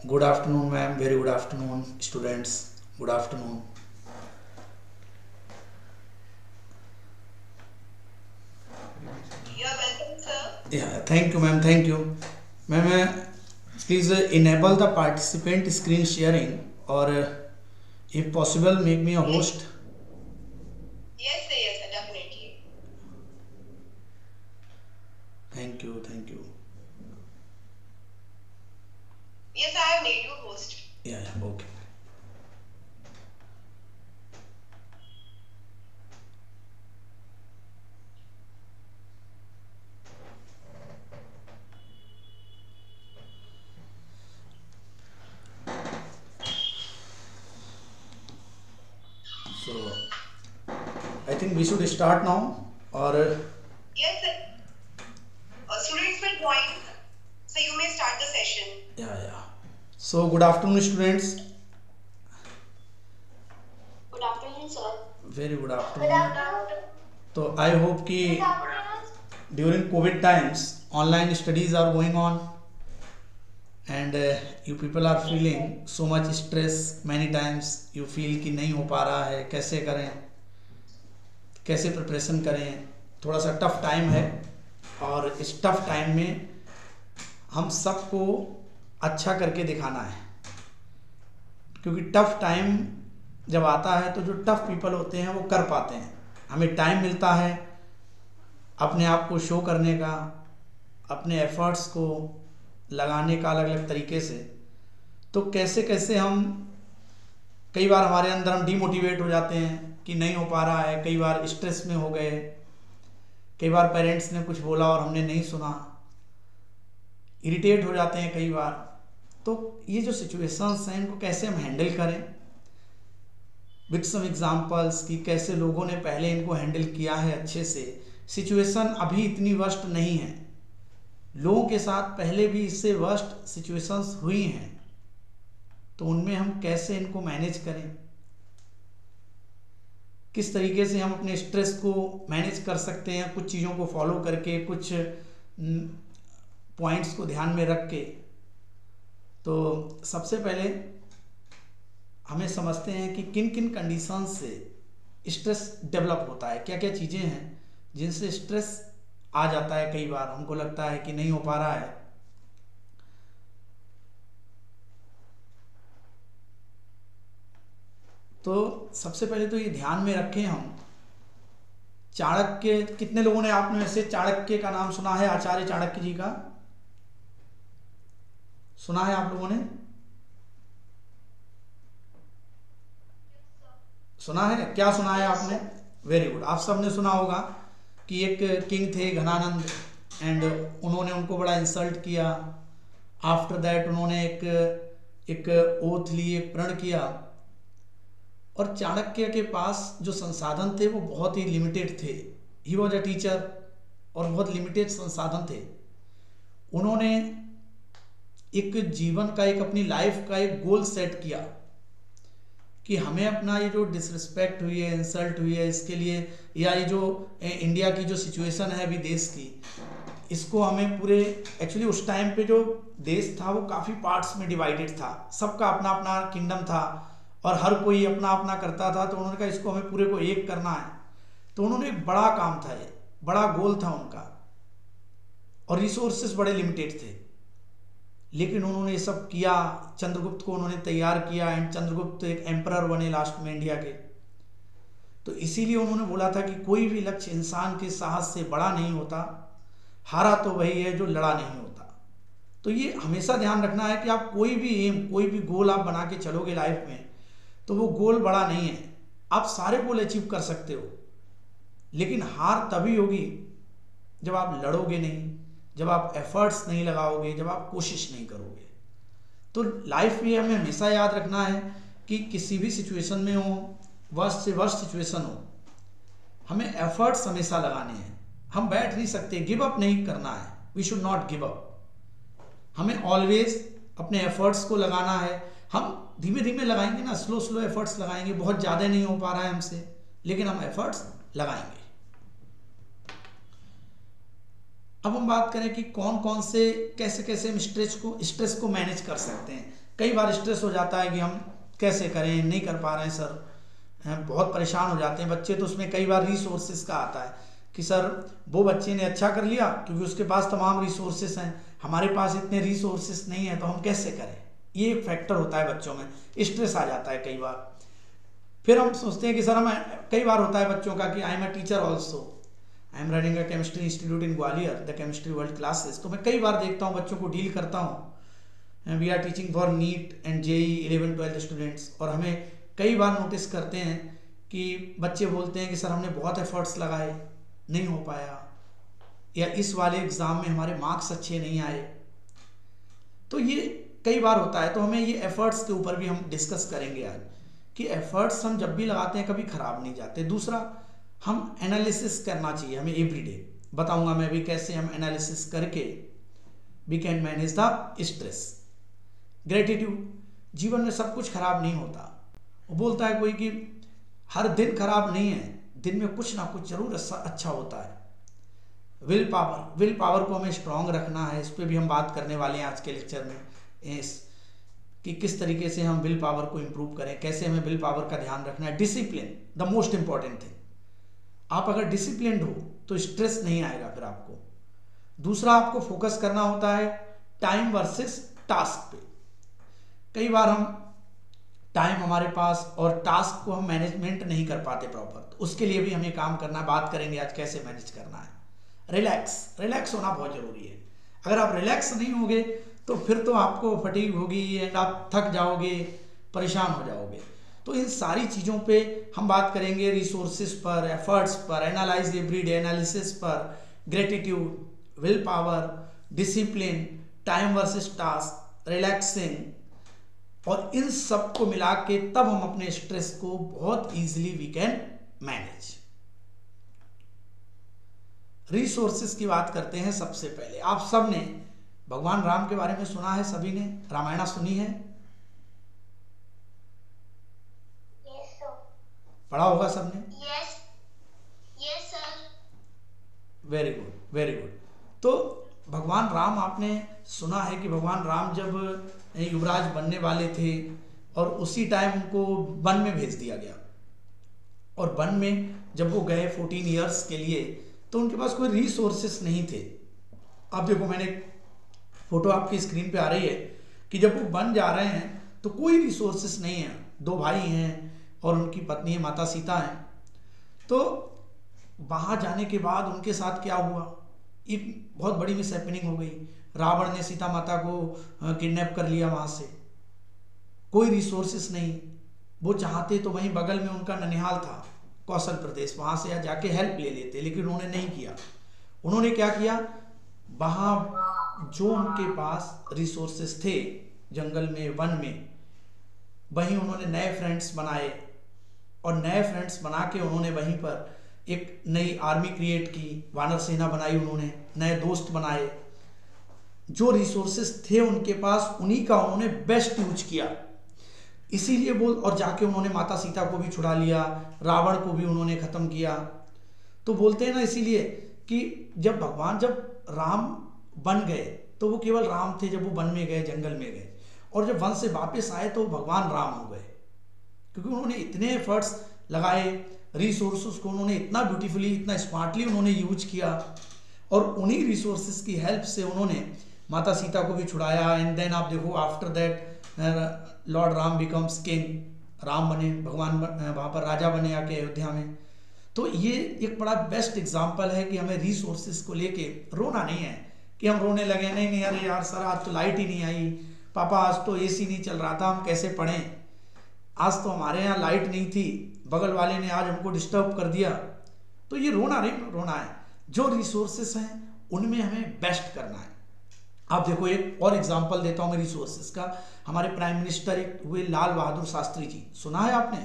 Good afternoon, ma'am. Very good afternoon, students. Good afternoon. You are welcome, sir. Yeah, thank you, ma'am. Thank you, ma'am. Please enable the participant screen sharing, or if possible, make me a Yes, host. yes, sir, definitely. Thank you, thank you. Yes, I have made you host. Yeah, yeah, okay. So I think we should start now, or Yes, sir. Students will join, so you may start the session. yeah, yeah. So good afternoon, students. Good afternoon, sir. Very good Good afternoon. afternoon. So I hope Good कि afternoon. during COVID times, online studies are going on, and you people are feeling so much stress. Many times you feel कि नहीं हो पा रहा है, कैसे करें, कैसे प्रिपरेशन करें, थोड़ा सा टफ टाइम है। और इस टफ टाइम में हम सबको अच्छा करके दिखाना है, क्योंकि टफ टाइम जब आता है तो जो टफ पीपल होते हैं वो कर पाते हैं। हमें टाइम मिलता है अपने आप को शो करने का, अपने एफर्ट्स को लगाने का अलग अलग तरीके से। तो कैसे कैसे हम, कई बार हमारे अंदर हम डीमोटिवेट हो जाते हैं कि नहीं हो पा रहा है, कई बार स्ट्रेस में हो गए, कई बार पेरेंट्स ने कुछ बोला और हमने नहीं सुना, इरिटेट हो जाते हैं कई बार। तो ये जो सिचुएशंस हैं इनको कैसे हम हैंडल करें, विद सम एग्जांपल्स कि कैसे लोगों ने पहले इनको हैंडल किया है अच्छे से। सिचुएशन अभी इतनी वर्स्ट नहीं है, लोगों के साथ पहले भी इससे वर्स्ट सिचुएशंस हुई हैं, तो उनमें हम कैसे इनको मैनेज करें, किस तरीके से हम अपने स्ट्रेस को मैनेज कर सकते हैं, कुछ चीज़ों को फॉलो करके, कुछ पॉइंट्स को ध्यान में रख के। तो सबसे पहले हमें समझते हैं कि किन किन कंडीशंस से स्ट्रेस डेवलप होता है, क्या क्या चीज़ें हैं जिनसे स्ट्रेस आ जाता है। कई बार हमको लगता है कि नहीं हो पा रहा है। तो सबसे पहले तो ये ध्यान में रखें हम, चाणक्य, कितने लोगों ने, आपने वैसे चाणक्य का नाम सुना है, आचार्य चाणक्य जी का सुना है आप लोगों ने? सुना है? क्या सुना है Yes, आपने? sir. वेरी गुड, आप सब ने सुना होगा कि एक किंग थे घनानंद, एंड उन्होंने उनको बड़ा इंसल्ट किया। आफ्टर दैट उन्होंने एक ओथ ली, एक प्रण किया। और चाणक्य के पास जो संसाधन थे वो बहुत ही लिमिटेड थे। ही वॉज अ टीचर, और बहुत लिमिटेड संसाधन थे। उन्होंने एक जीवन का, एक अपनी लाइफ का एक गोल सेट किया कि हमें अपना ये जो डिसरिस्पेक्ट हुई है, इंसल्ट हुई है, इसके लिए, या ये जो इंडिया की जो सिचुएशन है अभी देश की, इसको हमें पूरे, एक्चुअली उस टाइम पे जो देश था वो काफ़ी पार्ट्स में डिवाइडेड था, सबका अपना अपना किंगडम था और हर कोई अपना अपना करता था। तो उन्होंने कहा इसको हमें पूरे को एक करना है। तो उन्होंने, एक बड़ा काम था, ये बड़ा गोल था उनका, और रिसोर्सेस बड़े लिमिटेड थे, लेकिन उन्होंने ये सब किया। चंद्रगुप्त को उन्होंने तैयार किया, एंड चंद्रगुप्त एक एम्परर बने लास्ट में इंडिया के। तो इसीलिए उन्होंने बोला था कि कोई भी लक्ष्य इंसान के साहस से बड़ा नहीं होता, हारा तो वही है जो लड़ा नहीं होता। तो ये हमेशा ध्यान रखना है कि आप कोई भी एम, कोई भी गोल आप बना के चलोगे लाइफ में, तो वो गोल बड़ा नहीं है। आप सारे गोल अचीव कर सकते हो, लेकिन हार तभी होगी जब आप लड़ोगे नहीं, जब आप एफर्ट्स नहीं लगाओगे, जब आप कोशिश नहीं करोगे। तो लाइफ में हमें हमेशा याद रखना है कि किसी भी सिचुएशन में हो, वर्स्ट से वर्स्ट सिचुएशन हो, हमें एफर्ट्स हमेशा लगाने हैं। हम बैठ नहीं सकते, गिव अप नहीं करना है। We should not give up. हमें ऑलवेज अपने एफर्ट्स को लगाना है। हम धीमे धीमे लगाएंगे ना, स्लो स्लो एफर्ट्स लगाएंगे। बहुत ज़्यादा नहीं हो पा रहा है हमसे, लेकिन हम एफर्ट्स लगाएंगे। अब हम बात करें कि कौन कौन से, कैसे कैसे हम स्ट्रेस को मैनेज कर सकते हैं। कई बार स्ट्रेस हो जाता है कि हम कैसे करें, नहीं कर पा रहे हैं सर, बहुत परेशान हो जाते हैं बच्चे। तो उसमें कई बार रिसोर्सेज का आता है कि सर वो बच्चे ने अच्छा कर लिया क्योंकि उसके पास तमाम रिसोर्सेज हैं, हमारे पास इतने रिसोर्सेज नहीं है, तो हम कैसे करें। ये एक फैक्टर होता है बच्चों में, स्ट्रेस आ जाता है कई बार। फिर हम सोचते हैं कि सर हम, कई बार होता है बच्चों का कि I am a teacher also, I am running a chemistry institute in Gwalior, the chemistry world classes. तो मैं कई बार देखता हूँ बच्चों को डील करता हूँ, we are teaching for NEET and JEE 11-12 students, और हमें कई बार नोटिस करते हैं कि बच्चे बोलते हैं कि सर हमने बहुत एफर्ट्स लगाए, नहीं हो पाया, या इस वाले एग्ज़ाम में हमारे मार्क्स अच्छे नहीं आए। तो ये कई बार होता है। तो हमें ये एफर्ट्स के ऊपर भी हम डिस्कस करेंगे आज कि एफर्ट्स हम जब भी लगाते हैं कभी ख़राब नहीं जाते। दूसरा, हम एनालिसिस करना चाहिए हमें एवरीडे। बताऊंगा मैं भी कैसे हम एनालिसिस करके we can manage the stress. Gratitude, जीवन में सब कुछ खराब नहीं होता। वो बोलता है कोई कि हर दिन खराब नहीं है, दिन में कुछ ना कुछ जरूर अच्छा होता है। विल पावर, विल पावर को हमें स्ट्रांग रखना है, इस पर भी हम बात करने वाले हैं आज के लेक्चर में, कि किस तरीके से हम विल पावर को इम्प्रूव करें, कैसे हमें विल पावर का ध्यान रखना है। Discipline, the most important thing. आप अगर डिसिप्लिन्ड हो तो स्ट्रेस नहीं आएगा फिर आपको। दूसरा, आपको फोकस करना होता है टाइम वर्सेस टास्क पे। कई बार हम टाइम हमारे पास और टास्क को हम मैनेजमेंट नहीं कर पाते प्रॉपर, तो उसके लिए भी हमें काम करना है। बात करेंगे आज कैसे मैनेज करना है। रिलैक्स, रिलैक्स होना बहुत जरूरी है। अगर आप रिलैक्स नहीं होगे तो फिर तो आपको फटीग होगी एंड आप थक जाओगे, परेशान हो जाओगे। तो इन सारी चीज़ों पे हम बात करेंगे, रिसोर्सेज पर, एफर्ट्स पर, एनालाइज एवरीडे एनालिसिस पर, gratitude, willpower, discipline, time versus task, relaxing, और इन सब को मिला के तब हम अपने स्ट्रेस को बहुत easily we can manage. Resources की बात करते हैं। सबसे पहले आप सब ने भगवान राम के बारे में सुना है, सभी ने रामायण सुनी है? Yes, sir. पढ़ा होगा सबने? Yes. Yes, sir. Very good, very good. तो भगवान राम, आपने सुना है कि भगवान राम जब युवराज बनने वाले थे और उसी टाइम उनको वन में भेज दिया गया, और वन में जब वो गए 14 ईयर्स के लिए, तो उनके पास कोई रिसोर्सेस नहीं थे। आप देखो, मैंने फोटो आपकी स्क्रीन पे आ रही है कि जब वो वन जा रहे हैं तो कोई रिसोर्सेस नहीं है। 2 भाई हैं और उनकी पत्नी है, माता सीता हैं। तो वहाँ जाने के बाद उनके साथ क्या हुआ, एक बहुत बड़ी मिसहैपनिंग हो गई। रावण ने सीता माता को किडनैप कर लिया वहाँ से। कोई रिसोर्सेस नहीं। वो चाहते तो वहीं बगल में उनका ननिहाल था, कौशल प्रदेश, वहाँ से जाके हेल्प ले लेते, लेकिन उन्होंने नहीं किया। उन्होंने क्या किया, वहाँ जो उनके पास रिसोर्सेस थे जंगल में, वन में, वहीं उन्होंने नए फ्रेंड्स बनाए, और नए फ्रेंड्स बना के उन्होंने वहीं पर एक नई आर्मी क्रिएट की, वानर सेना बनाई, उन्होंने नए दोस्त बनाए। जो रिसोर्सेस थे उनके पास, उन्हीं का उन्होंने बेस्ट यूज किया। इसीलिए बोल, और जाके उन्होंने माता सीता को भी छुड़ा लिया, रावण को भी उन्होंने खत्म किया। तो बोलते हैं ना इसीलिए कि जब राम बन गए तो वो केवल राम थे जब वो वन में गए, जंगल में गए, और जब वन से वापस आए तो भगवान राम हो गए, क्योंकि उन्होंने इतने एफर्ट्स लगाए, रिसोर्सेस को उन्होंने इतना ब्यूटीफुली, इतना स्मार्टली उन्होंने यूज किया, और उन्हीं रिसोर्सेस की हेल्प से उन्होंने माता सीता को भी छुड़ाया। एंड देन आप देखो, after that lord Ram becomes king, Ram बने, भगवान वहाँ पर राजा बने आके अयोध्या में। तो ये एक बड़ा बेस्ट एग्जाम्पल है कि हमें रिसोर्सेज को लेके रोना नहीं है कि हम रोने लगे, नहीं नहीं अरे यार सर आज तो लाइट ही नहीं आई, पापा आज तो एसी नहीं चल रहा था, हम कैसे पढ़ें, आज तो हमारे यहाँ लाइट नहीं थी, बगल वाले ने आज हमको डिस्टर्ब कर दिया। तो ये रोना नहीं रोना है। जो रिसोर्सेस हैं उनमें हमें बेस्ट करना है। आप देखो, एक और एग्जांपल देता हूं मैं रिसोर्सेस का। हमारे प्राइम मिनिस्टर एक हुए लाल बहादुर शास्त्री जी, सुना है आपने?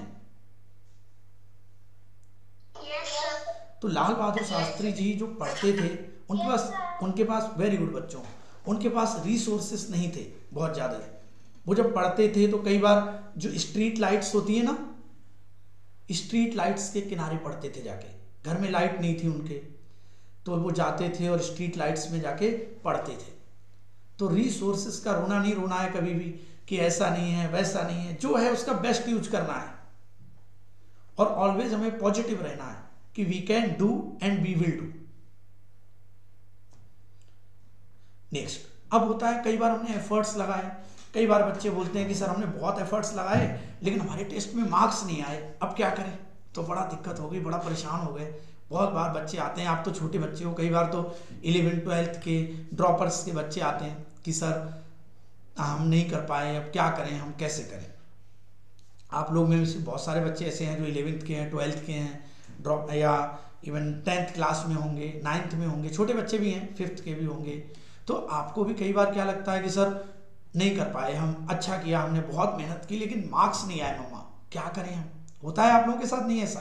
Yes, sir. तो लाल बहादुर शास्त्री जी जो पढ़ते थे, उनके पास वेरी गुड बच्चों, उनके पास रिसोर्सेस नहीं थे बहुत ज़्यादा। वो जब पढ़ते थे तो कई बार जो स्ट्रीट लाइट्स होती है ना, स्ट्रीट लाइट्स के किनारे पढ़ते थे जाके, घर में लाइट नहीं थी उनके, तो वो जाते थे और स्ट्रीट लाइट्स में जाके पढ़ते थे। तो रिसोर्सेस का रोना नहीं रोना है कभी भी, कि ऐसा नहीं है वैसा नहीं है, जो है उसका बेस्ट यूज करना है और ऑलवेज हमें पॉजिटिव रहना है कि we can do and we will do. Next, अब होता है कई बार हमने एफर्ट्स लगाए, कई बार बच्चे बोलते हैं कि सर हमने बहुत एफर्ट्स लगाए लेकिन हमारे टेस्ट में मार्क्स नहीं आए, अब क्या करें? तो बड़ा दिक्कत हो गई, बड़ा परेशान हो गए। बहुत बार बच्चे आते हैं, आप तो छोटे बच्चे हो, कई बार तो 11th-12th के ड्रॉपर्स के बच्चे आते हैं कि सर हम नहीं कर पाए, अब क्या करें, हम कैसे करें? आप लोग में से बहुत सारे बच्चे ऐसे हैं जो 11th के हैं, 12th के हैं, ड्रॉप या इवन 10th क्लास में होंगे, 9th में होंगे, छोटे बच्चे भी हैं, 5th के भी होंगे। तो आपको भी कई बार क्या लगता है कि सर नहीं कर पाए हम, अच्छा किया हमने, बहुत मेहनत की लेकिन मार्क्स नहीं आए मम्मा, क्या करें हम? होता है आप लोगों के साथ नहीं ऐसा?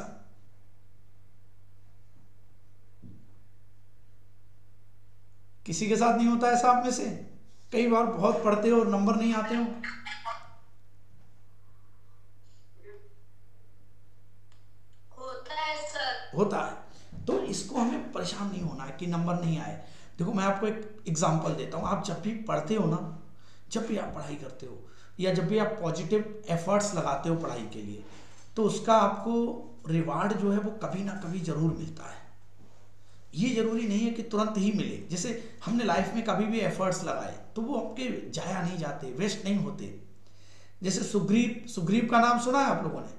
किसी के साथ नहीं होता ऐसा आप में से? कई बार बहुत पढ़ते हो और नंबर नहीं आते हो? होता है सर। होता है। तो इसको हमें परेशान नहीं होना है कि नंबर नहीं आए। देखो मैं आपको एक एग्जांपल देता हूँ, आप जब भी पढ़ते हो ना, जब भी आप पढ़ाई करते हो या जब भी आप पॉजिटिव एफर्ट्स लगाते हो पढ़ाई के लिए, तो उसका आपको रिवार्ड जो है वो कभी ना कभी जरूर मिलता है। ये जरूरी नहीं है कि तुरंत ही मिले। जैसे हमने लाइफ में कभी भी एफर्ट्स लगाए तो वो आपके जाया नहीं जाते, वेस्ट नहीं होते। जैसे सुग्रीव का नाम सुना है आप लोगों ने?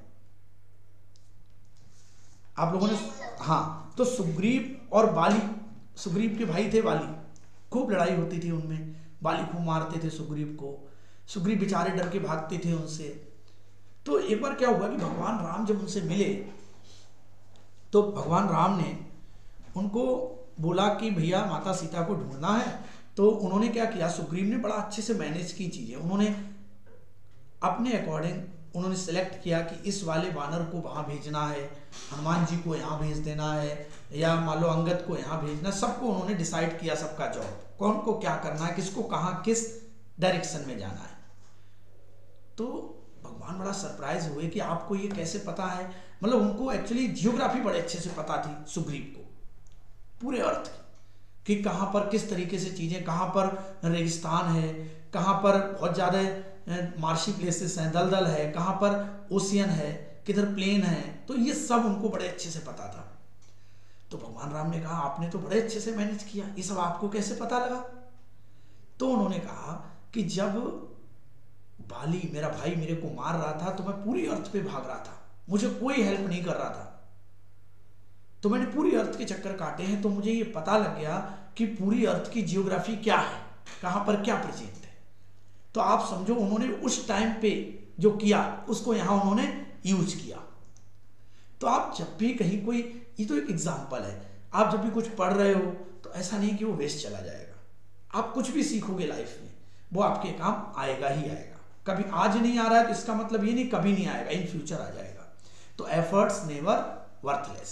हाँ, तो सुग्रीव और बाली, सुग्रीव के भाई थे बाली, खूब लड़ाई होती थी उनमें, बाली खूब मारते थे सुग्रीव को, सुग्रीव बेचारे डर के भागते थे उनसे। तो एक बार क्या हुआ कि भगवान राम जब उनसे मिले तो भगवान राम ने उनको बोला कि भैया माता सीता को ढूंढना है। तो उन्होंने क्या किया, सुग्रीव ने बड़ा अच्छे से मैनेज की चीजें, उन्होंने अपने अकॉर्डिंग उन्होंने सेलेक्ट किया कि इस वाले वानर को वहां भेजना है, हनुमान जी को यहाँ भेज देना है, या मान लो अंगद को यहाँ भेजना, सबको उन्होंने डिसाइड किया, सबका जॉब, कौन को क्या करना है, किसको कहाँ किस डायरेक्शन में जाना है। तो भगवान बड़ा सरप्राइज हुए कि आपको ये कैसे पता है। मतलब उनको एक्चुअली जियोग्राफी बड़े अच्छे से पता थी सुग्रीव को, पूरे अर्थ की, कि कहाँ पर किस तरीके से चीजें, कहाँ पर रेगिस्तान है, कहाँ पर बहुत ज्यादा मार्शी प्लेसेस हैं, दलदल है, कहाँ पर ओशियन है, किधर प्लेन है, तो ये सब उनको बड़े अच्छे से पता था। तो भगवान राम ने कहा आपने तो बड़े अच्छे से मैनेज किया, ये सब आपको कैसे पता लगा? तो उन्होंने कहा कि जब बाली मेरा भाई मेरे को मार रहा था तो मैं पूरी अर्थ पे भाग रहा था, मुझे कोई हेल्प नहीं कर रहा था, तो मैंने पूरी अर्थ के चक्कर काटे हैं, तो मुझे ये पता लग गया कि पूरी अर्थ की जियोग्राफी क्या है, कहां पर क्या प्रेजेंट है। तो आप समझो उन्होंने उस टाइम पे जो किया उसको यहां उन्होंने यूज किया। तो आप जब भी कहीं कोई, ये तो एक एग्जाम्पल है, आप जब भी कुछ पढ़ रहे हो तो ऐसा नहीं कि वो वेस्ट चला जाएगा। आप कुछ भी सीखोगे लाइफ में वो आपके काम आएगा ही आएगा। कभी आज नहीं आ रहा है तो इसका मतलब ये नहीं कभी नहीं आएगा, इन फ्यूचर आ जाएगा। तो एफर्ट्स नेवर वर्थलेस।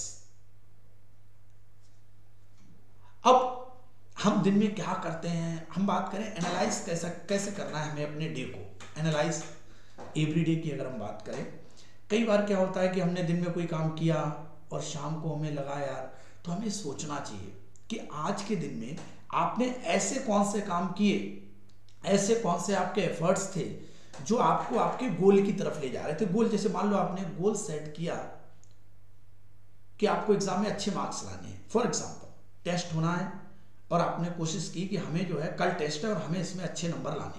अब हम दिन में क्या करते हैं, हम बात करें एनालाइज कैसे करना है हमें अपने डे को, एनालाइज एवरीडे की अगर हम बात करें। कई बार क्या होता है कि हमने दिन में कोई काम किया और शाम को हमें लगा यार, तो हमें सोचना चाहिए कि आज के दिन में आपने ऐसे कौन से काम किए, ऐसे कौन से आपके एफर्ट्स थे जो आपको आपके गोल की तरफ ले जा रहे थे। गोल जैसे मान लो आपने गोल सेट किया कि आपको एग्जाम में अच्छे मार्क्स लाने हैं, फॉर एग्जाम्पल टेस्ट होना है और आपने कोशिश की कि हमें जो है कल टेस्ट है और हमें इसमें अच्छे नंबर लाने हैं।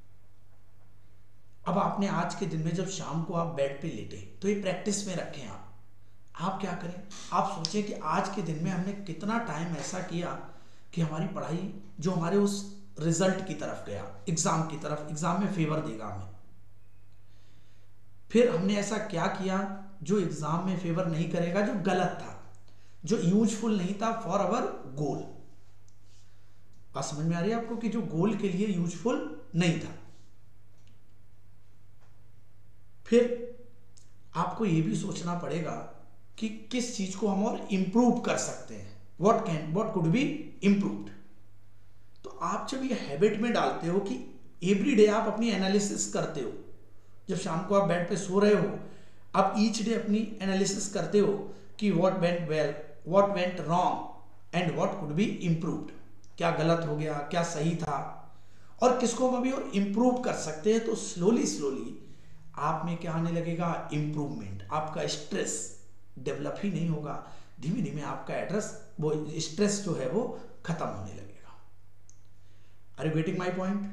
अब आपने आज के दिन में जब शाम को आप बेड पे लेटे तो ये प्रैक्टिस में रखें। आप क्या करें, आप सोचें कि आज के दिन में हमने कितना टाइम ऐसा किया कि हमारी पढ़ाई जो हमारे उस रिजल्ट की तरफ गया, एग्जाम की तरफ, एग्जाम में फेवर देगा हमें। फिर हमने ऐसा क्या किया जो एग्जाम में फेवर नहीं करेगा, जो गलत था, जो यूजफुल नहीं था फॉर अवर गोल। बात समझ में आ रही है आपको कि जो गोल के लिए यूजफुल नहीं था। फिर आपको यह भी सोचना पड़ेगा कि किस चीज को हम और इंप्रूव कर सकते हैं, व्हाट कुड बी इंप्रूव्ड। तो आप जब ये हैबिट में डालते हो कि एवरीडे आप अपनी एनालिसिस करते हो, जब शाम को आप बेड पे सो रहे हो आप ईच डे अपनी एनालिसिस करते हो कि what went well, what went wrong and what could be improved, क्या गलत हो गया, क्या सही था, और किसको हम अभी और इम्प्रूव कर सकते हैं। तो स्लोली स्लोली आप में क्या आने लगेगा, इम्प्रूवमेंट। आपका स्ट्रेस डेवलप ही नहीं होगा, धीमे धीमे आपका एड्रेस वो स्ट्रेस जो है वो खत्म होने लगेगा। Are you getting my point?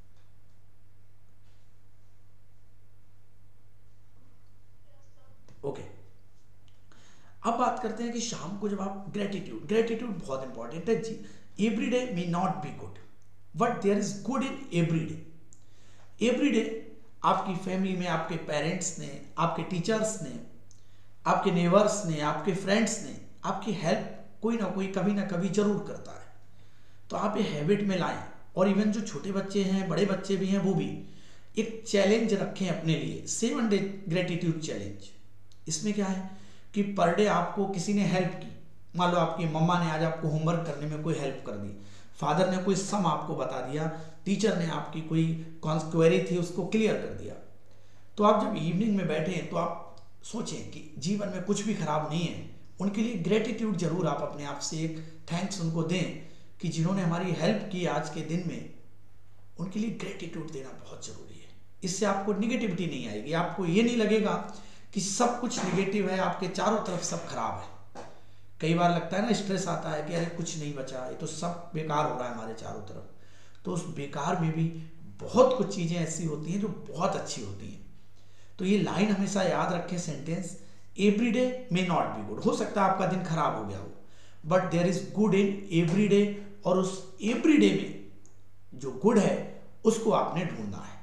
Okay, अब बात करते हैं कि शाम को जब आप ग्रेटिट्यूड, ग्रेटिट्यूड बहुत इंपॉर्टेंट है जी। Every day may not be good but there is good in every day. Every day आपकी फैमिली में आपके पेरेंट्स ने, आपके टीचर्स ने, आपके नेबर्स ने, आपके फ्रेंड्स ने आपकी हेल्प कोई ना कोई कभी ना कभी जरूर करता है। तो आप ये हैबिट में लाएं। और इवन जो छोटे बच्चे हैं, बड़े बच्चे भी हैं, वो भी एक चैलेंज रखें अपने लिए, 7 डे ग्रेटिट्यूड चैलेंज। इसमें क्या है कि पर डे आपको किसी ने हेल्प की, मान लो आपकी मम्मा ने आज आपको होमवर्क करने में कोई हेल्प कर दी, फादर ने कोई सम आपको बता दिया, टीचर ने आपकी कोई क्वेरी थी उसको क्लियर कर दिया। तो आप जब इवनिंग में बैठे तो आप सोचें कि जीवन में कुछ भी खराब नहीं है, उनके लिए ग्रेटिट्यूड जरूर आप अपने आप से एक थैंक्स उनको दें कि जिन्होंने हमारी हेल्प की आज के दिन में, उनके लिए ग्रेटिट्यूड देना बहुत जरूरी है। इससे आपको निगेटिविटी नहीं आएगी, आपको ये नहीं लगेगा कि सब कुछ निगेटिव है, आपके चारों तरफ सब खराब है। कई बार लगता है ना, स्ट्रेस आता है कि अरे कुछ नहीं बचा, ये तो सब बेकार हो रहा है हमारे चारों तरफ। तो उस बेकार में भी बहुत कुछ चीजें ऐसी होती हैं जो बहुत अच्छी होती हैं। तो ये लाइन हमेशा याद रखें, sentence, every day may not be good. हो सकता है आपका दिन खराब हो गया हो, but there is good in every day. और उस एवरी डे में जो गुड है उसको आपने ढूंढना है,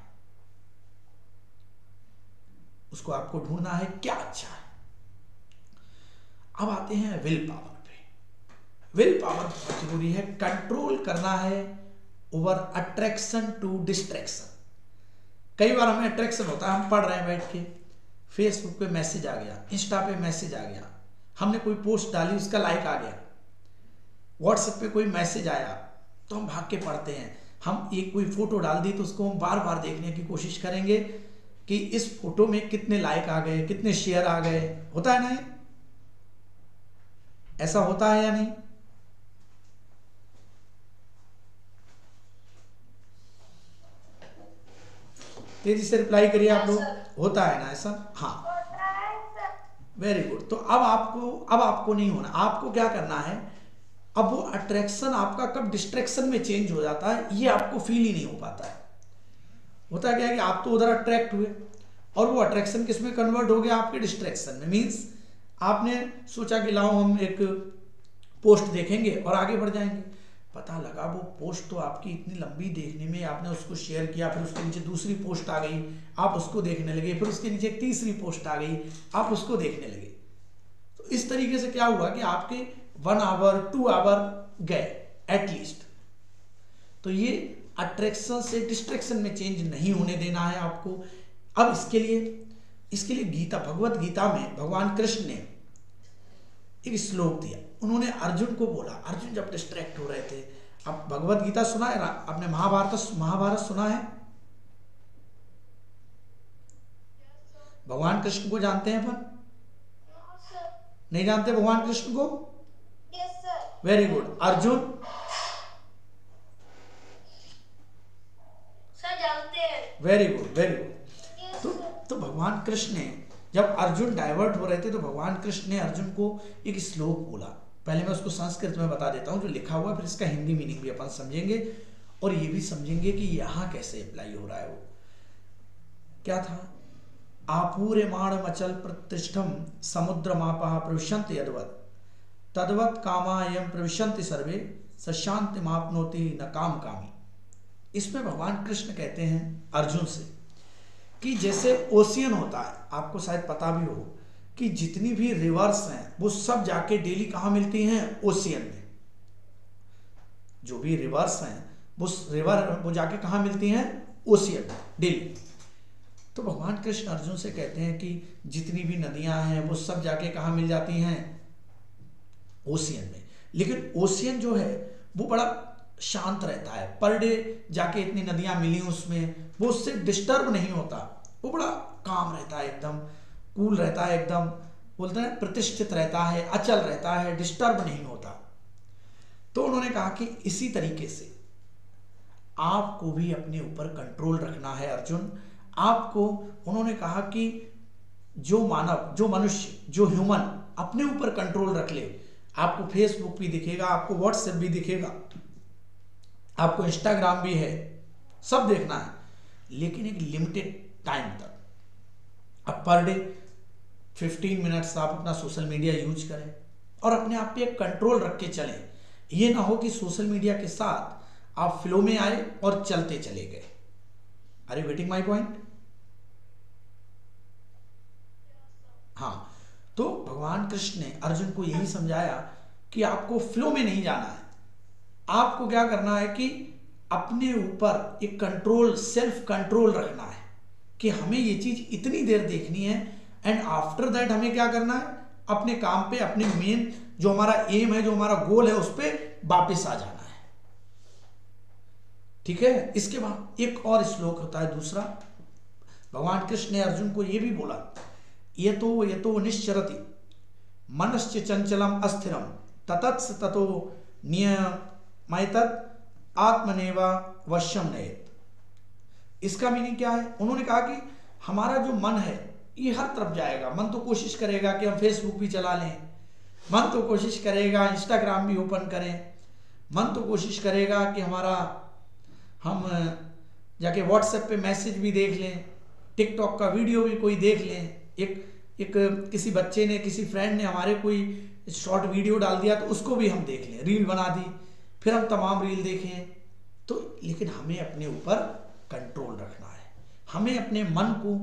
उसको आपको ढूंढना है क्या अच्छा है। अब आते हैं विल पावर पे। विल पावर बहुत जरूरी है, कंट्रोल करना है ओवर अट्रैक्शन टू डिस्ट्रैक्शन। कई बार हमें अट्रैक्शन होता है, हम पढ़ रहे हैं बैठ के, फेसबुक पे मैसेज आ गया, इंस्टा पे मैसेज आ गया, हमने कोई पोस्ट डाली उसका लाइक आ गया, व्हाट्सएप पे कोई मैसेज आया तो हम भाग के पढ़ते हैं। हम एक कोई फोटो डाल दी तो उसको हम बार बार देखने की कोशिश करेंगे कि इस फोटो में कितने लाइक आ गए, कितने शेयर आ गए। होता है ना, ये ऐसा होता है या नहीं? तेजी से रिप्लाई करिए आप लोग, होता है ना ऐसा? हाँ, वेरी गुड। तो अब आपको नहीं होना, आपको क्या करना है, अब वो अट्रैक्शन आपका कब डिस्ट्रैक्शन में चेंज हो जाता है ये आपको फील ही नहीं हो पाता है। होता क्या है कि आप तो उधर अट्रैक्ट हुए और वो अट्रैक्शन किस में कन्वर्ट हो गया, आपके डिस्ट्रैक्शन में। मीन्स आपने सोचा कि लाओ हम एक पोस्ट देखेंगे और आगे बढ़ जाएंगे, पता लगा वो पोस्ट तो आपकी इतनी लंबी देखने में, आपने उसको शेयर किया, फिर उसके नीचे दूसरी पोस्ट आ गई, आप उसको देखने लगे, फिर उसके नीचे एक तीसरी पोस्ट आ गई, आप उसको देखने लगे। तो इस तरीके से क्या हुआ कि आपके 1 आवर 2 आवर गए एटलीस्ट। तो ये अट्रैक्शन से डिस्ट्रैक्शन में चेंज नहीं होने देना है आपको। अब इसके लिए गीता, भगवत गीता में भगवान कृष्ण ने एक श्लोक दिया। उन्होंने अर्जुन को बोला, अर्जुन जब डिस्ट्रैक्ट हो रहे थे, अब भगवत गीता सुना है, आपने महाभारत सुना है? भगवान कृष्ण को जानते हैं अपन? नहीं जानते भगवान कृष्ण को? Very good. अर्जुन सर जानते हैं। Very good, very good. तो भगवान कृष्ण ने जब अर्जुन डाइवर्ट हो रहे थे तो भगवान कृष्ण ने अर्जुन को एक श्लोक बोला। पहले मैं उसको संस्कृत में बता देता हूँ जो लिखा हुआ है, फिर इसका हिंदी मीनिंग भी अपन समझेंगे और ये भी समझेंगे कि यहाँ कैसे अप्लाई हो रहा है। वो क्या था, आपूर्यमाण मचल प्रतिष्ठम समुद्र मापा प्रविशंति यदवत तद्वत कामायम प्रविशंति सर्वे सशांति मापनोति न काम कामी। इसमें भगवान कृष्ण कहते हैं अर्जुन से कि जैसे ओशियन होता है, आपको शायद पता भी हो कि जितनी भी रिवर्स हैं वो सब जाके डेली कहाँ मिलती हैं, ओशियन में। जो भी रिवर्स हैं वो जाके कहाँ मिलती हैं, ओशियन में डेली। तो भगवान कृष्ण अर्जुन से कहते हैं कि जितनी भी नदियां हैं वो सब जाके कहाँ मिल जाती हैं, ओशियन में। लेकिन ओशियन जो है वो बड़ा शांत रहता है, पर डे जाके इतनी नदियां मिली उसमें, वो उससे डिस्टर्ब नहीं होता, वो बड़ा काम रहता है, एकदम कूल रहता है, एकदम बोलते हैं प्रतिष्ठित रहता है, अचल रहता है, डिस्टर्ब नहीं होता। तो उन्होंने कहा कि इसी तरीके से आपको भी अपने ऊपर कंट्रोल रखना है अर्जुन। आपको उन्होंने कहा कि जो मानव, जो मनुष्य, जो ह्यूमन अपने ऊपर कंट्रोल रख ले, आपको फेसबुक भी दिखेगा, आपको व्हाट्सएप भी दिखेगा, आपको इंस्टाग्राम भी है, सब देखना है, लेकिन एक लिमिटेड टाइम तक। अब पर डे 15 मिनट्स आप अपना सोशल मीडिया यूज करें और अपने आप पे एक कंट्रोल रख के चलें। ये ना हो कि सोशल मीडिया के साथ आप फ्लो में आए और चलते चले गए। Are you getting my point? हाँ, तो भगवान कृष्ण ने अर्जुन को यही समझाया कि आपको फ्लो में नहीं जाना है, आपको क्या करना है कि अपने ऊपर एक कंट्रोल, सेल्फ कंट्रोल रखना है कि हमें ये चीज इतनी देर देखनी है एंड आफ्टर दैट हमें क्या करना है, अपने काम पे, अपने मेन जो हमारा एम है, जो हमारा गोल है, उस पर वापस आ जाना है। ठीक है। इसके बाद एक और श्लोक होता है दूसरा, भगवान कृष्ण ने अर्जुन को यह भी बोला, ये तो निश्चरति मनश्च चंचलम अस्थिरम ततत्स ततो नियमैतत् आत्मनेवा वश्यम नयेत्। इसका मीनिंग क्या है? उन्होंने कहा कि हमारा जो मन है ये हर तरफ जाएगा। मन तो कोशिश करेगा कि हम फेसबुक भी चला लें, मन तो कोशिश करेगा इंस्टाग्राम भी ओपन करें, मन तो कोशिश करेगा कि हम जाके व्हाट्सएप पे मैसेज भी देख लें, टिकटॉक का वीडियो भी कोई देख लें। एक किसी बच्चे ने, किसी फ्रेंड ने हमारे कोई शॉर्ट वीडियो डाल दिया तो उसको भी हम देख लें, रील बना दी, फिर हम तमाम रील देखें। तो लेकिन हमें अपने ऊपर कंट्रोल रखना है, हमें अपने मन को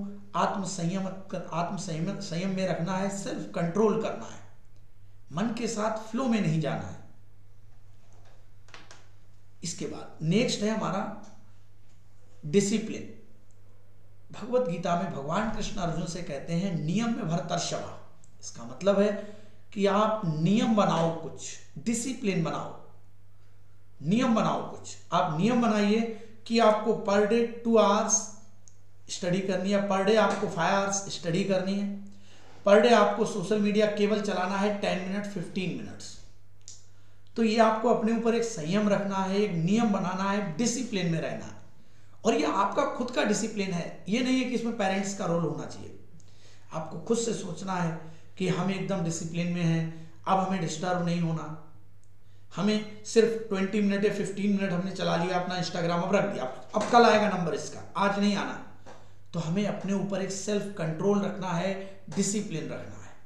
संयम में रखना है, सेल्फ कंट्रोल करना है, मन के साथ फ्लो में नहीं जाना है। इसके बाद नेक्स्ट है हमारा डिसिप्लिन। भगवत गीता में भगवान कृष्ण अर्जुन से कहते हैं नियम में भरतर्षभा। इसका मतलब है कि आप नियम बनाओ, कुछ डिसिप्लिन बनाओ, नियम बनाओ कुछ। आप नियम बनाइए कि आपको पर डे 2 आवर्स स्टडी करनी है, पर डे आपको 5 आवर्स स्टडी करनी है, पर डे आपको सोशल मीडिया केवल चलाना है 10 मिनट 15 मिनट्स। तो ये आपको अपने ऊपर एक संयम रखना है, एक नियम बनाना है, डिसिप्लिन में रहना है। और ये आपका खुद का डिसिप्लिन है, ये नहीं है कि इसमें पेरेंट्स का रोल होना चाहिए। आपको खुद से सोचना है कि हम एकदम डिसिप्लिन में हैं, अब हमें डिस्टर्ब नहीं होना, हमें सिर्फ 20 मिनट या 15 मिनट हमने चला लिया अपना इंस्टाग्राम, अब रख दिया, अब कल आएगा नंबर इसका, आज नहीं आना। तो हमें अपने ऊपर एक सेल्फ कंट्रोल रखना है, डिसिप्लिन रखना है।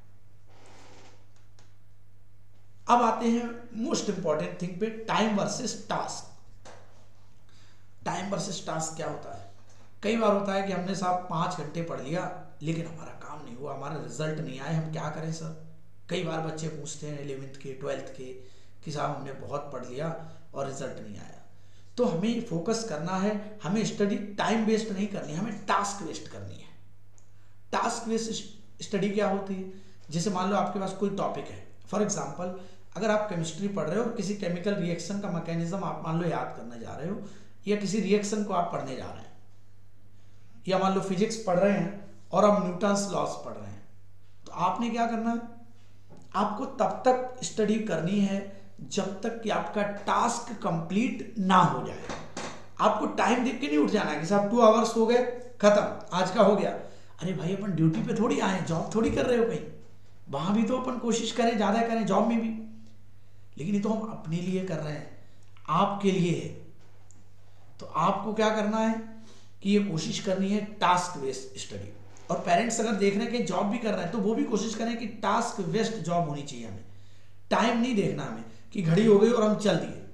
अब आते हैं मोस्ट इंपॉर्टेंट थिंग पे, time versus task. Time versus task क्या होता है? कई बार होता है कि हमने साहब 5 घंटे पढ़ लिया लेकिन हमारा काम नहीं हुआ, हमारा रिजल्ट नहीं आया, हम क्या करें सर? कई बार बच्चे पूछते हैं 11th के 12th के कि साहब हमने बहुत पढ़ लिया और रिजल्ट नहीं आया। तो हमें फोकस करना है, हमें स्टडी टाइम वेस्ट नहीं करनी, हमें टास्क वेस्ट करनी है। टास्क वेस्ट स्टडी क्या होती है? जैसे मान लो आपके पास कोई टॉपिक है, फॉर एग्जाम्पल अगर आप केमिस्ट्री पढ़ रहे हो और किसी केमिकल रिएक्शन का मैकेनिज्म आप मान लो याद करने जा रहे हो, या किसी रिएक्शन को आप पढ़ने जा रहे हैं, या मान लो फिजिक्स पढ़ रहे हैं और आप न्यूटन्स लॉस पढ़ रहे हैं, तो आपने क्या करना है? आपको तब तक स्टडी करनी है जब तक कि आपका टास्क कंप्लीट ना हो जाए। आपको टाइम देख के नहीं उठ जाना है कि साहब 2 आवर्स हो गए, खत्म, आज का हो गया। अरे भाई अपन ड्यूटी पे थोड़ी आए, जॉब थोड़ी कर रहे हो कहीं, वहां भी तो अपन कोशिश करें, ज्यादा करें जॉब में भी, लेकिन ये तो हम अपने लिए कर रहे हैं, आपके लिए है। तो आपको क्या करना है कि ये कोशिश करनी है टास्क बेस्ड स्टडी। और पेरेंट्स अगर देख रहे हैं कि जॉब भी कर रहे हैं तो वो भी कोशिश करें कि टास्क बेस्ड जॉब होनी चाहिए। हमें टाइम नहीं देखना, हमें कि घड़ी हो गई और हम चल दिए।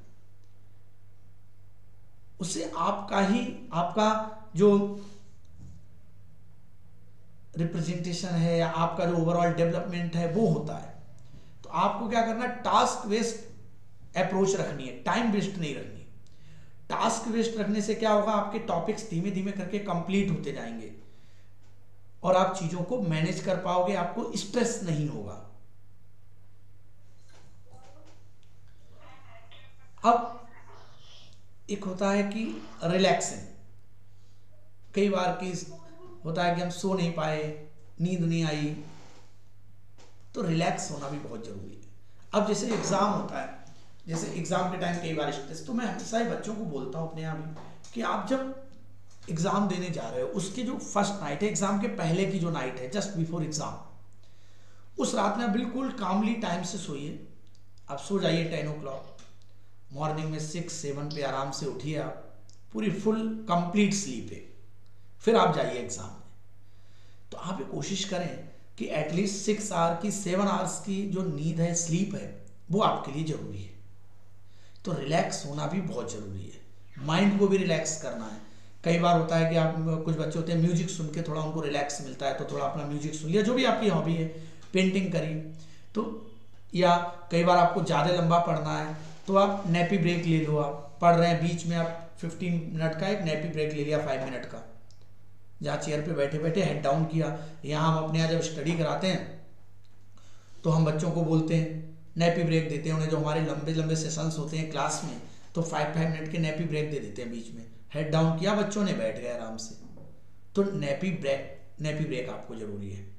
उससे आपका जो रिप्रेजेंटेशन है या आपका जो ओवरऑल डेवलपमेंट है वो होता है। तो आपको क्या करना है? टास्क बेस्ड अप्रोच रखनी है, टाइम वेस्ट नहीं रखनी। टास्क वेस्ट रखने से क्या होगा? आपके टॉपिक्स धीमे धीमे करके कंप्लीट होते जाएंगे और आप चीजों को मैनेज कर पाओगे, आपको स्ट्रेस नहीं होगा। अब एक होता है कि रिलैक्सिंग। कई बार की होता है कि हम सो नहीं पाए, नींद नहीं आई, तो रिलैक्स होना भी बहुत जरूरी है। अब जैसे एग्जाम होता है, जैसे एग्जाम के टाइम कई बार स्ट्रेस, तो मैं हमेशा ही बच्चों को बोलता हूँ अपने यहाँ भी कि आप जब एग्जाम देने जा रहे हो, उसकी जो फर्स्ट नाइट है, एग्जाम के पहले की जो नाइट है, जस्ट बिफोर एग्जाम, उस रात में आप बिल्कुल कामली टाइम से सोइए। आप सो जाइए 10 o'clock, मॉर्निंग में 6-7 पे आराम से उठिए, आप पूरी फुल कंप्लीट स्लीप है, फिर आप जाइए एग्जाम में। तो आप ये कोशिश करें कि एटलीस्ट 6 आवर की 7 आवर्स की जो नींद है, स्लीप है, वो आपके लिए जरूरी है। तो रिलैक्स होना भी बहुत जरूरी है, माइंड को भी रिलैक्स करना है। कई बार होता है कि आप, कुछ बच्चे होते हैं म्यूजिक सुन के थोड़ा उनको रिलैक्स मिलता है, तो थोड़ा अपना म्यूजिक सुन लिया, जो भी आपकी हॉबी है, पेंटिंग करी तो, या कई बार आपको ज़्यादा लंबा पढ़ना है तो आप नैपी ब्रेक ले लो। आप पढ़ रहे हैं, बीच में आप 15 मिनट का एक नैपी ब्रेक ले लिया, 5 मिनट का, जहाँ चेयर पे बैठे बैठे हेड डाउन किया। यहाँ हम अपने यहाँ जब स्टडी कराते हैं तो हम बच्चों को बोलते हैं, नैपी ब्रेक देते हैं उन्हें, जो हमारे लंबे लंबे सेशंस होते हैं क्लास में, तो 5-5 मिनट के नैपी ब्रेक दे देते हैं बीच में, हेड डाउन किया, बच्चों ने बैठ गए आराम से। तो नैपी ब्रेक आपको जरूरी है।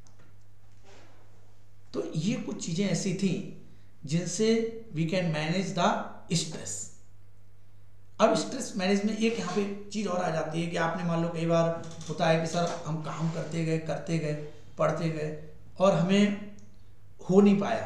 तो ये कुछ चीजें ऐसी थी जिनसे we can manage the stress. अब स्ट्रेस मैनेज में एक यहाँ पे चीज और आ जाती है कि आपने मान लो कई बार होता है कि सर हम काम करते गए पढ़ते गए और हमें हो नहीं पाया।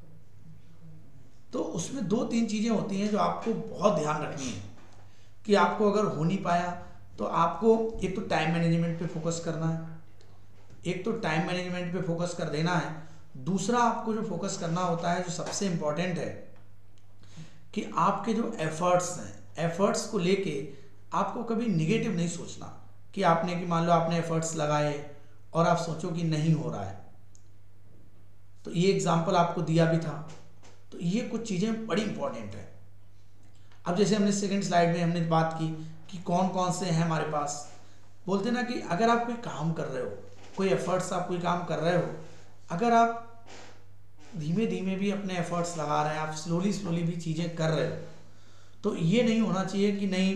तो उसमें 2-3 चीजें होती हैं जो आपको बहुत ध्यान रखनी है कि आपको अगर हो नहीं पाया तो आपको एक तो टाइम मैनेजमेंट पे फोकस करना है, एक तो टाइम मैनेजमेंट पे फोकस कर देना है। दूसरा आपको जो फोकस करना होता है, जो सबसे इंपॉर्टेंट है, कि आपके जो एफर्ट्स हैं, एफर्ट्स को लेके आपको कभी निगेटिव नहीं सोचना कि आपने, कि मान लो आपने एफर्ट्स लगाए और आप सोचो कि नहीं हो रहा है। तो ये एग्जाम्पल आपको दिया भी था। तो ये कुछ चीजें बड़ी इंपॉर्टेंट है। अब जैसे हमने सेकंड स्लाइड में हमने बात की कि कौन कौन से हैं हमारे पास, बोलते ना कि अगर आप कोई काम कर रहे हो, कोई एफर्ट्स आप कोई काम कर रहे हो, अगर आप धीमे धीमे भी अपने एफर्ट्स लगा रहे हैं, आप स्लोली भी चीजें कर रहे हो, तो ये नहीं होना चाहिए कि नहीं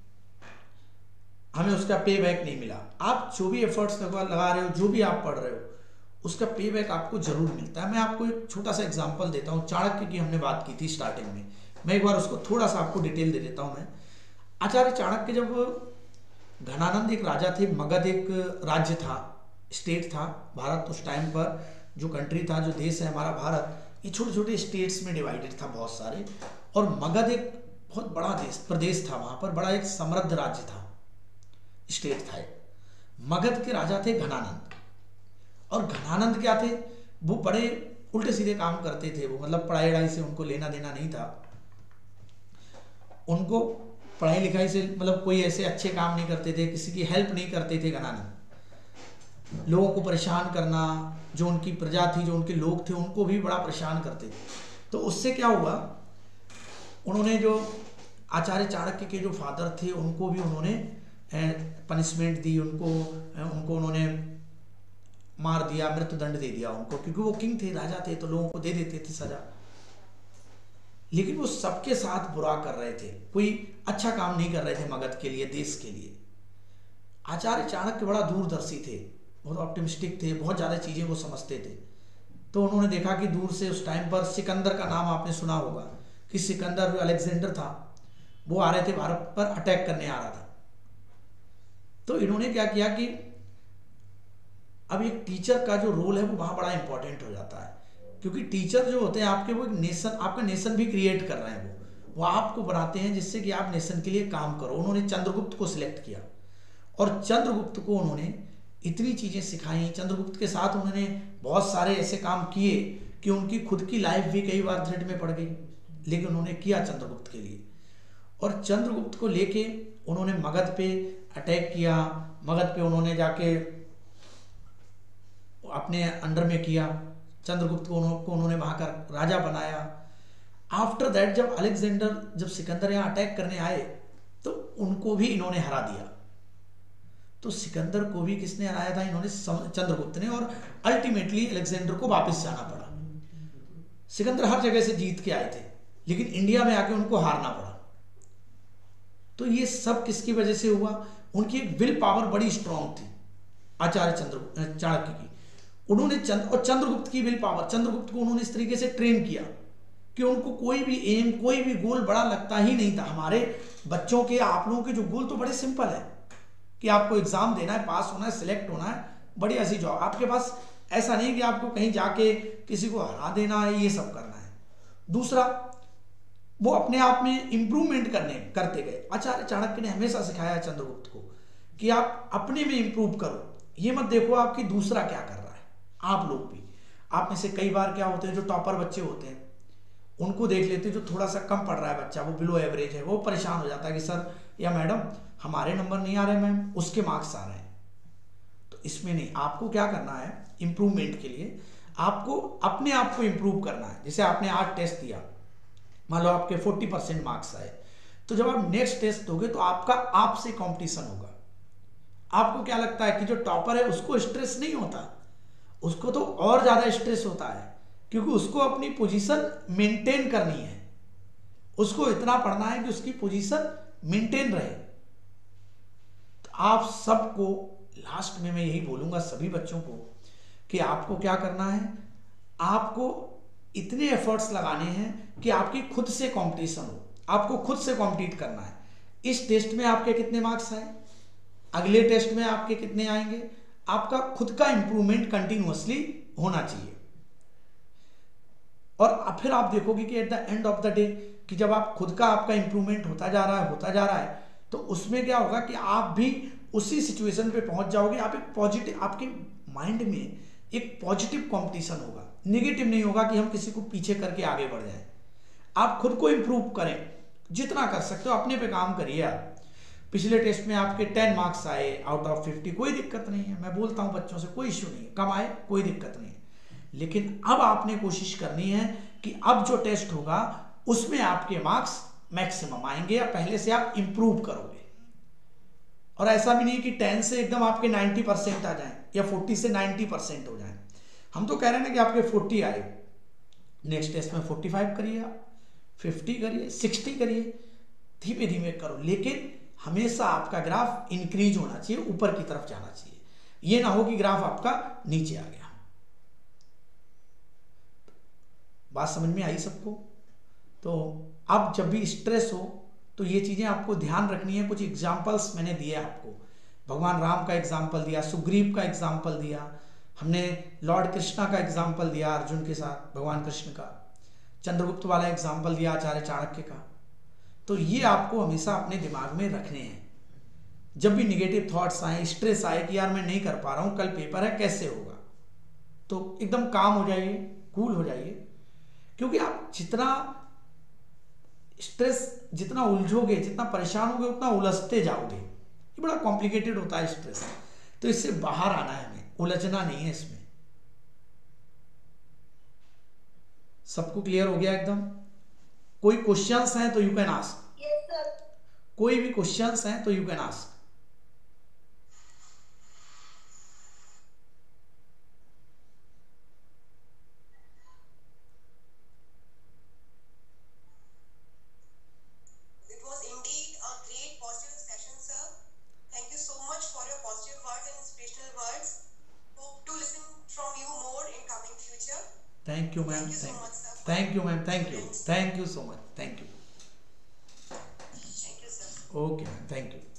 हमें उसका पे बैक नहीं मिला। आप जो भी एफर्ट्स लगा रहे हो, जो भी आप पढ़ रहे हो, उसका पे बैक आपको जरूर मिलता है। मैं आपको एक छोटा सा एग्जांपल देता हूँ। चाणक्य की हमने बात की थी स्टार्टिंग में, मैं एक बार उसको थोड़ा सा आपको डिटेल दे देता हूँ। मैं आचार्य चाणक्य, जब घनानंद एक राजा थे, मगध एक राज्य था, स्टेट था, भारत उस टाइम पर जो कंट्री था, जो देश है हमारा भारत, ये छोटे छोटे स्टेट्स में डिवाइडेड था बहुत सारे, और मगध एक बहुत बड़ा प्रदेश था, वहां पर बड़ा एक समृद्ध राज्य था, स्टेट था। मगध के राजा थे घनानंद, और घनानंद क्या थे, वो बड़े उल्टे सीधे काम करते थे। वो मतलब पढ़ाई वढ़ाई से उनको लेना देना नहीं था, उनको पढ़ाई लिखाई से मतलब कोई ऐसे अच्छे काम नहीं करते थे, किसी की हेल्प नहीं करते थे। घनानंद लोगों को परेशान करना, जो उनकी प्रजा थी, जो उनके लोग थे, उनको भी बड़ा परेशान करते थे। तो उससे क्या हुआ, उन्होंने जो आचार्य चाणक्य के जो फादर थे, उनको भी उन्होंने पनिशमेंट दी, उनको उन्होंने मार दिया, मृत्युदंड दे दिया उनको, क्योंकि वो किंग थे, राजा थे, तो लोगों को दे देते थे सजा। लेकिन वो सबके साथ बुरा कर रहे थे, कोई अच्छा काम नहीं कर रहे थे मगध के लिए, देश के लिए। आचार्य चाणक्य बड़ा दूरदर्शी थे, बहुत ऑप्टिमिस्टिक थे, बहुत ज़्यादा चीज़ें वो समझते थे। तो उन्होंने देखा कि दूर से उस टाइम पर सिकंदर का नाम आपने सुना होगा, कि सिकंदर जो अलेक्जेंडर था, वो आ रहे थे भारत पर, अटैक करने आ रहा था। तो इन्होंने क्या किया कि अब एक टीचर का जो रोल है वो वहाँ बड़ा इंपॉर्टेंट हो जाता है, क्योंकि टीचर जो होते हैं आपके, वो एक नेशन, आपका नेशन भी क्रिएट कर रहे हैं, वो आपको बनाते हैं जिससे कि आप नेशन के लिए काम करो। उन्होंने चंद्रगुप्त को सिलेक्ट किया, और चंद्रगुप्त को उन्होंने इतनी चीज़ें सिखाई, चंद्रगुप्त के साथ उन्होंने बहुत सारे ऐसे काम किए कि उनकी खुद की लाइफ भी कई बार थ्रेट में पड़ गई, लेकिन उन्होंने किया चंद्रगुप्त के लिए। और चंद्रगुप्त को लेके उन्होंने मगध पे अटैक किया, मगध पे उन्होंने जाके अपने अंडर में किया, चंद्रगुप्त को उन्होंने वहाँ का राजा बनाया। आफ्टर दैट जब अलेक्जेंडर, जब सिकंदर यहाँ अटैक करने आए, तो उनको भी इन्होंने हरा दिया। तो सिकंदर को भी किसने हराया था, इन्होंने, चंद्रगुप्त ने, और अल्टीमेटली अलेक्जेंडर को वापस जाना पड़ा। सिकंदर हर जगह से जीत के आए थे, लेकिन इंडिया में आके उनको हारना पड़ा। तो ये सब किसकी वजह से हुआ, उनकी एक विल पावर बड़ी स्ट्रांग थी आचार्य चाणक्य की। उन्होंने और चंद्रगुप्त की विल पावर, चंद्रगुप्त को उन्होंने इस तरीके से ट्रेन किया कि उनको कोई भी एम, कोई भी गोल बड़ा लगता ही नहीं था। हमारे बच्चों के, आप लोगों के जो गोल तो बड़े सिंपल है कि आपको एग्जाम देना है, पास होना है, सिलेक्ट होना है, बढ़िया सी जॉब। आपके पास ऐसा नहीं कि आपको कहीं जाके किसी को हरा देना है, ये सब करना है। दूसरा, वो अपने आप में इंप्रूवमेंट करते गए। आचार्य चाणक्य ने हमेशा सिखाया चंद्रगुप्त को कि आप अपने में इंप्रूव करो, ये मत देखो आपकी दूसरा क्या कर रहा है। आप लोग भी, आप में से कई बार क्या होते हैं, जो टॉपर बच्चे होते हैं उनको देख लेते हैं, जो थोड़ा सा कम पढ़ रहा है बच्चा, वो बिलो एवरेज है, वो परेशान हो जाता है कि सर या मैडम हमारे नंबर नहीं आ रहे मैम, उसके मार्क्स आ रहे हैं। तो इसमें नहीं, आपको क्या करना है, इंप्रूवमेंट के लिए आपको अपने आप को इंप्रूव करना है। जैसे आपने आज टेस्ट दिया, मान लो आपके 40% मार्क्स आए, तो जब आप नेक्स्ट टेस्ट दोगे तो आपका आपसे कंपटीशन होगा। आपको क्या लगता है कि जो टॉपर है उसको स्ट्रेस नहीं होता, उसको तो और ज्यादा स्ट्रेस होता है, क्योंकि उसको अपनी पोजीशन मेंटेन करनी है, उसको इतना पढ़ना है कि उसकी पोजीशन मेंटेन रहे। तो आप सबको लास्ट में मैं यही बोलूंगा सभी बच्चों को कि आपको क्या करना है, आपको इतने एफर्ट्स लगाने हैं कि आपकी खुद से कंपटीशन हो, आपको खुद से कॉम्पीट करना है। इस टेस्ट में आपके कितने मार्क्स आए, अगले टेस्ट में आपके कितने आएंगे, आपका खुद का इंप्रूवमेंट कंटिन्यूअसली होना चाहिए। और फिर आप देखोगे कि at the end of the day कि जब आप खुद का आपका इंप्रूवमेंट होता जा रहा है तो उसमें क्या होगा कि आप भी उसी सिचुएशन पे पहुंच जाओगे। आप एक पॉजिटिव, आपके माइंड में एक पॉजिटिव कंपटीशन होगा, नेगेटिव नहीं होगा कि हम किसी को पीछे करके आगे बढ़ जाएं। आप खुद को इंप्रूव करें, जितना कर सकते हो अपने पे काम करिए। आप पिछले टेस्ट में आपके 10 मार्क्स आए आउट ऑफ 50, कोई दिक्कत नहीं है। मैं बोलता हूं बच्चों से कोई इश्यू नहीं, कम आए कोई दिक्कत नहीं है, लेकिन अब आपने कोशिश करनी है कि अब जो टेस्ट होगा उसमें आपके मार्क्स मैक्सिमम आएंगे या पहले से आप इंप्रूव करोगे। और ऐसा भी नहीं कि 10 से एकदम आपके 90% आ जाएं या 40 से 90% हो जाएं। हम तो कह रहे हैं ना कि आपके 40 आए, नेक्स्ट टेस्ट में 45 करिए, आप 50 करिए, 60 करिए, धीमे धीमे करो, लेकिन हमेशा आपका ग्राफ इंक्रीज होना चाहिए, ऊपर की तरफ जाना चाहिए। ये ना हो कि ग्राफ आपका नीचे आ गया। बात समझ में आई सबको? तो अब जब भी स्ट्रेस हो तो ये चीजें आपको ध्यान रखनी है। कुछ एग्जाम्पल्स मैंने दिए आपको, भगवान राम का एग्जाम्पल दिया, सुग्रीव का एग्जाम्पल दिया, हमने लॉर्ड कृष्णा का एग्जाम्पल दिया अर्जुन के साथ, भगवान कृष्ण का, चंद्रगुप्त वाला एग्जाम्पल दिया आचार्य चाणक्य का। तो ये आपको हमेशा अपने दिमाग में रखने हैं। जब भी निगेटिव थॉट्स आए, स्ट्रेस आए कि यार मैं नहीं कर पा रहा हूं, कल पेपर है, कैसे होगा, तो एकदम काम हो जाइए, कूल हो जाइए। क्योंकि आप जितना स्ट्रेस, जितना उलझोगे, जितना परेशान होगे, उतना उलझते जाओगे। ये बड़ा कॉम्प्लिकेटेड होता है स्ट्रेस, तो इससे बाहर आना है हमें, उलझना नहीं है इसमें। सबको क्लियर हो गया एकदम? कोई क्वेश्चंस हैं तो you can ask. Yes sir. कोई भी क्वेश्चंस हैं तो you can ask. Thank you, ma'am. Thank you, ma'am. Thank you. Thank you so much. Thank you. Thank you, sir. Okay, ma'am. Thank you.